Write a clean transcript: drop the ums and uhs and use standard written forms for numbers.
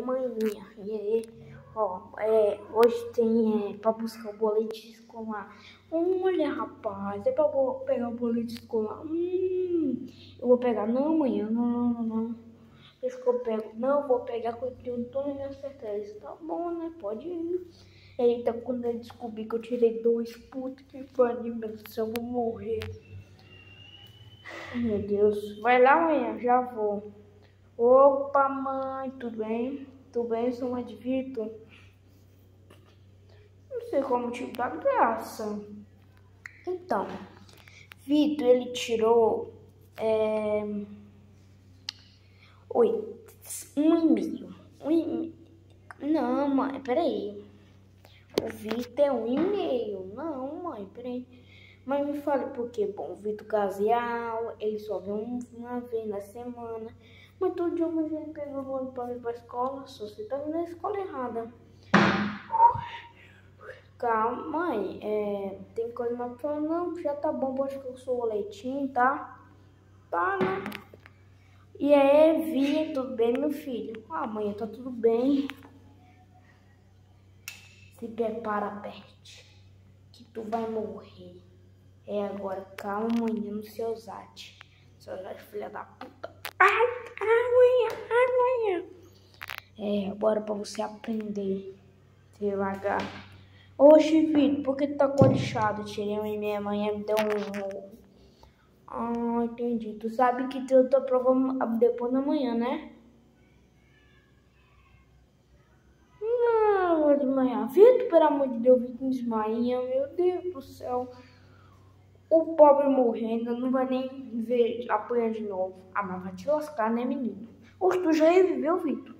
manhã. E aí, ó, hoje tem pra buscar o boletim escolar. Olha, rapaz, é pra pegar o boletim escolar. Eu vou pegar. Não, amanhã, não. Deixa que eu pego. Não, vou pegar com toda a minha certeza. Tá bom, né? Pode ir. Eita, quando eu descobri que eu tirei 2, puta que pariu, meu Deus do céu, eu vou morrer. Ai, meu Deus. Vai lá amanhã, já vou. Opa, mãe, tudo bem? Tudo bem, sou mãe de Vitor. Não sei como te dar graça. Então, Vitor, ele tirou 1,5. Não, mãe, peraí. O Vitor é 1,5. Não, mãe, peraí. Mas me fale por quê? Bom, o Vitor Casial, ele só vem uma vez na semana. Mas todo dia eu vejo ele pegando o ônibus para ir para a escola. Só você tá indo na escola errada. Calma, mãe. Tem coisa mais pra falar? Não, já tá bom, pode que eu sou o leitinho, tá? Tá, né? E aí, Via, tudo bem, meu filho? Ah, mãe, tá tudo bem. Se prepara, Pet, que tu vai morrer. Agora, calma, amanhã no seu Zate. Seu Zate, filha da puta. Amanhã. Bora pra você aprender. Devagar. Oxe, Vitor, por que tu tá colichado? Tirei minha mãe me deu um... Ah, entendi. Tu sabe que eu tô provando depois da manhã, né? Não, de manhã. Vitor, pelo amor de Deus, Vitor desmaia. Meu Deus do céu. O pobre morrendo, não vai nem ver apanhar de novo. Ah, mas vai te lascar, né, menino? Oxe, tu já reviveu, Vitor?